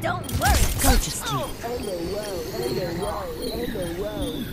Don't worry. Go to sleep. On the road, on the road, on the road.